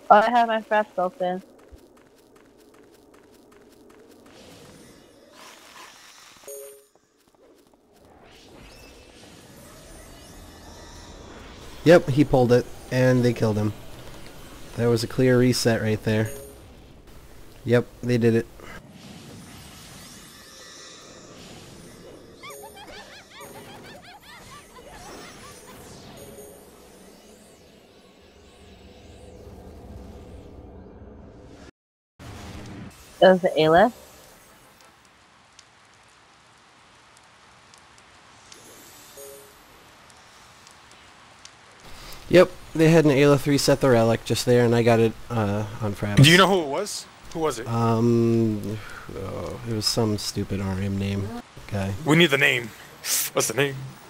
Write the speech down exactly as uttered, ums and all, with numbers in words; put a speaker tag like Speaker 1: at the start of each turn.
Speaker 1: Oh, I have my fraps open.
Speaker 2: Yep, he pulled it, and they killed him. That was a clear reset right there. Yep, they did it.
Speaker 1: It was the aleth.
Speaker 2: Yep, they had an aleth reset the relic just there, and I got it uh, on Fraps.
Speaker 3: Do you know who it was? Who was it?
Speaker 2: Um, oh, it was some stupid R M name guy.
Speaker 3: We need the name. What's the name?